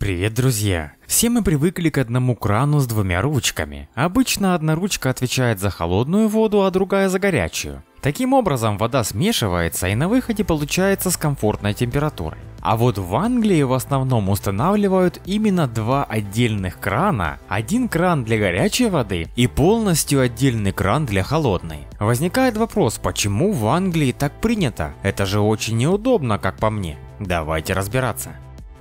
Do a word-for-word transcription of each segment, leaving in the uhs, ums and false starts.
Привет, друзья! Все мы привыкли к одному крану с двумя ручками. Обычно одна ручка отвечает за холодную воду, а другая за горячую. Таким образом, вода смешивается и на выходе получается с комфортной температурой. А вот в Англии в основном устанавливают именно два отдельных крана, один кран для горячей воды и полностью отдельный кран для холодной. Возникает вопрос, почему в Англии так принято? Это же очень неудобно, как по мне. Давайте разбираться.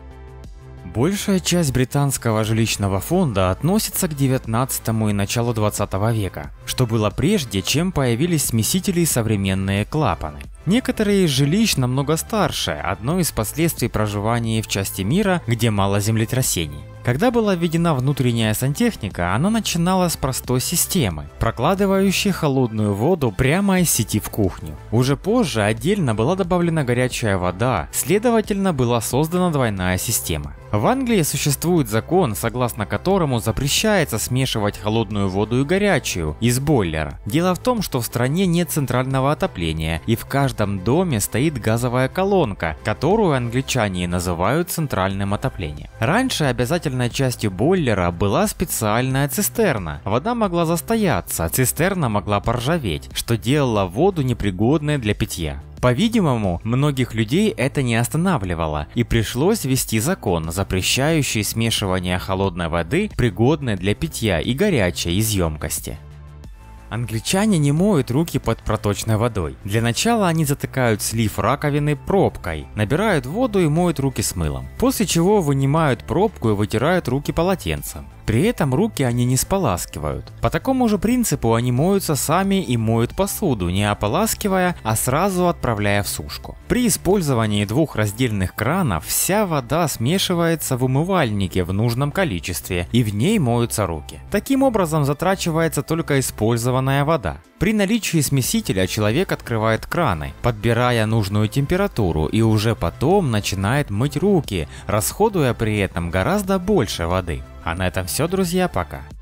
Большая часть британского жилищного фонда относится к девятнадцатому и началу двадцатого века, что было прежде, чем появились смесители и современные клапаны. Некоторые из жилищ намного старше, одно из последствий проживания в части мира, где мало землетрясений. Когда была введена внутренняя сантехника, она начинала с простой системы, прокладывающей холодную воду прямо из сети в кухню. Уже позже отдельно была добавлена горячая вода, следовательно, была создана двойная система. В Англии существует закон, согласно которому запрещается смешивать холодную воду и горячую из бойлера. Дело в том, что в стране нет центрального отопления, и в каждом доме стоит газовая колонка, которую англичане называют центральным отоплением. Раньше обязательной частью бойлера была специальная цистерна. Вода могла застояться, цистерна могла поржаветь, что делало воду непригодной для питья. По-видимому, многих людей это не останавливало, и пришлось ввести закон, запрещающий смешивание холодной воды, пригодной для питья, и горячей из емкости. Англичане не моют руки под проточной водой. Для начала они затыкают слив раковины пробкой, набирают воду и моют руки с мылом, после чего вынимают пробку и вытирают руки полотенцем. При этом руки они не споласкивают. По такому же принципу они моются сами и моют посуду, не ополаскивая, а сразу отправляя в сушку. При использовании двух раздельных кранов вся вода смешивается в умывальнике в нужном количестве, и в ней моются руки. Таким образом затрачивается только использованная вода. При наличии смесителя человек открывает краны, подбирая нужную температуру, и уже потом начинает мыть руки, расходуя при этом гораздо больше воды. А на этом все, друзья, пока.